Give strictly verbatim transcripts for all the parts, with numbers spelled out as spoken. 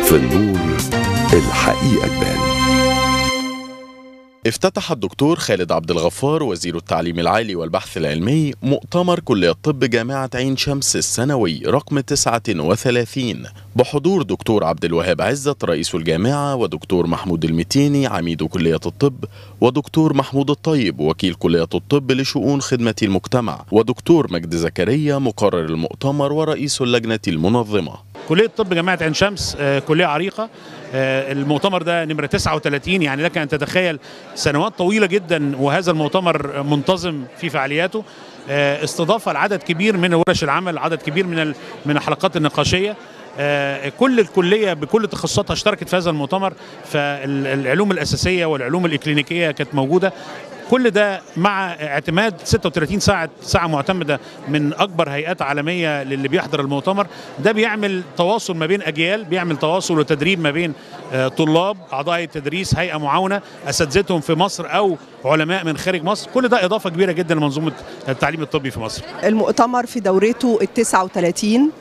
في النور الحقيقة تبان. افتتح الدكتور خالد عبد الغفار وزير التعليم العالي والبحث العلمي مؤتمر كلية طب جامعة عين شمس السنوي رقم تسعة وثلاثين بحضور دكتور عبد الوهاب عزت رئيس الجامعة، ودكتور محمود المتيني عميد كلية الطب، ودكتور محمود الطيب وكيل كلية الطب لشؤون خدمة المجتمع، ودكتور مجد زكريا مقرر المؤتمر ورئيس اللجنة المنظمة. كلية طب جامعة عين شمس كلية عريقة. المؤتمر ده نمرة تسعة وثلاثين، يعني لك أن تتخيل سنوات طويلة جدا وهذا المؤتمر منتظم في فعالياته. استضافة لعدد كبير من ورش العمل، عدد كبير من من الحلقات النقاشية. كل الكلية بكل تخصصاتها اشتركت في هذا المؤتمر، فالعلوم الأساسية والعلوم الإكلينيكية كانت موجودة. كل ده مع اعتماد ستة وثلاثين ساعة ساعة معتمدة من أكبر هيئات عالمية للي بيحضر المؤتمر. ده بيعمل تواصل ما بين أجيال، بيعمل تواصل وتدريب ما بين طلاب، أعضاء التدريس، هيئة معاونة، أساتذتهم في مصر أو علماء من خارج مصر. كل ده إضافة كبيرة جدا لمنظومة التعليم الطبي في مصر. المؤتمر في دورته التسعة وثلاثين،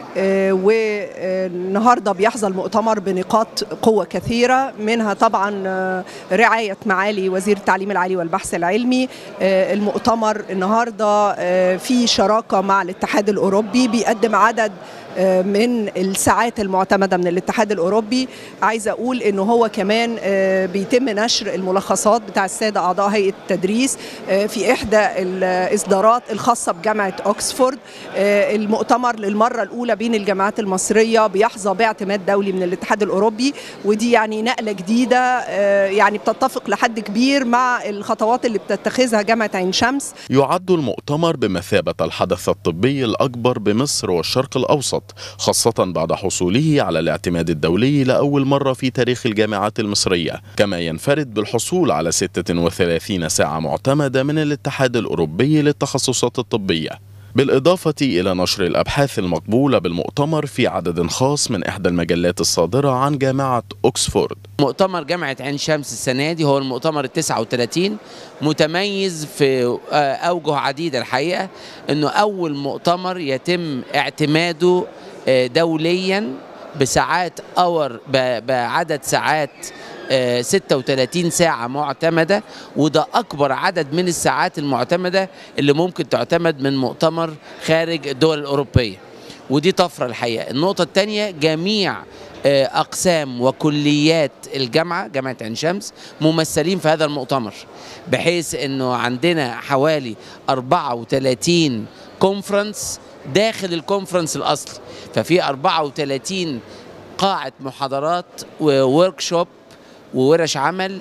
والنهارده بيحظى المؤتمر بنقاط قوة كثيرة، منها طبعا رعاية معالي وزير التعليم العالي والبحث العلمي. المؤتمر النهارده في شراكة مع الاتحاد الأوروبي، بيقدم عدد من الساعات المعتمدة من الاتحاد الأوروبي. عايزة أقول إنه هو كمان بيتم نشر الملخصات بتاع السادة أعضاء هيئة التدريس في إحدى الإصدارات الخاصة بجامعة أوكسفورد. المؤتمر للمرة الأولى بين الجامعات المصرية بيحظى باعتماد دولي من الاتحاد الأوروبي، ودي يعني نقلة جديدة يعني بتتفق لحد كبير مع الخطوات اللي بتتخذها جامعة عين شمس. يعد المؤتمر بمثابة الحدث الطبي الأكبر بمصر والشرق الأوسط، خاصة بعد حصوله على الاعتماد الدولي لأول مرة في تاريخ الجامعات المصرية، كما ينفرد بالحصول على ستة وثلاثين ساعة معتمدة من الاتحاد الأوروبي للتخصصات الطبية، بالإضافة إلى نشر الأبحاث المقبولة بالمؤتمر في عدد خاص من إحدى المجلات الصادرة عن جامعة أوكسفورد. مؤتمر جامعة عين شمس السنة دي هو المؤتمر التسعة وثلاثين، متميز في أوجه عديدة الحقيقة، أنه أول مؤتمر يتم اعتماده دوليا بساعات أور بعدد ساعات ستة وثلاثين ساعة معتمدة، وده أكبر عدد من الساعات المعتمدة اللي ممكن تعتمد من مؤتمر خارج الدول الأوروبية، ودي طفرة الحقيقة. النقطة الثانية، جميع أقسام وكليات الجامعة جامعة عين شمس ممثلين في هذا المؤتمر، بحيث أنه عندنا حوالي أربعة وثلاثين كونفرنس داخل الكونفرنس الأصلي، ففي أربعة وثلاثين قاعة محاضرات ووركشوب وورش عمل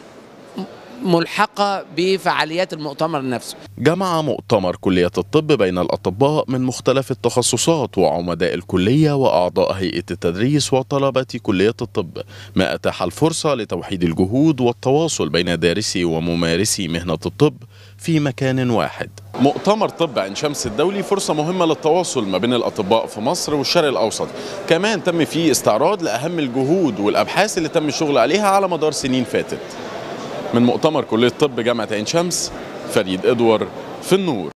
ملحقة بفعاليات المؤتمر نفسه. جمع مؤتمر كلية الطب بين الأطباء من مختلف التخصصات وعمداء الكلية وأعضاء هيئة التدريس وطلبة كلية الطب، ما أتاح الفرصة لتوحيد الجهود والتواصل بين دارسي وممارسي مهنة الطب في مكان واحد. مؤتمر طب عين شمس الدولي فرصة مهمة للتواصل ما بين الأطباء في مصر والشرق الأوسط، كمان تم فيه استعراض لأهم الجهود والأبحاث اللي تم الشغل عليها على مدار سنين فاتت. من مؤتمر كلية طب جامعة عين شمس، فريد إدوار في النور.